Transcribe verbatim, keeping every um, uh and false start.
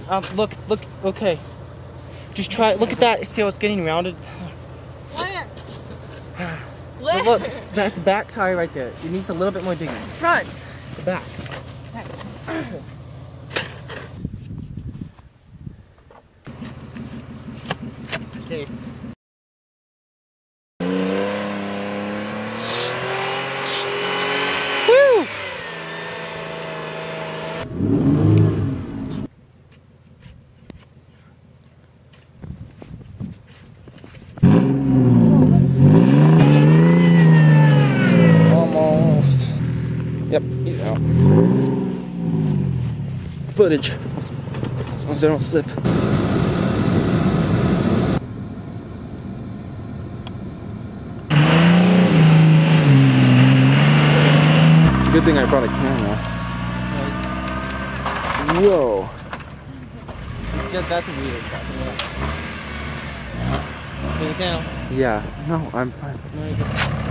Um, look, look, okay. Just try, look at that, see how it's getting rounded? Where? Where? Look, that's the back tire right there. It needs a little bit more digging. Front. The back. Okay. Woo! Almost. Yep, he's out. Footage. As long as I don't slip. Good thing I brought a camera. Whoa. It's just, that's weird. Yeah. Can you tell? Yeah. No, I'm fine. No, you're good.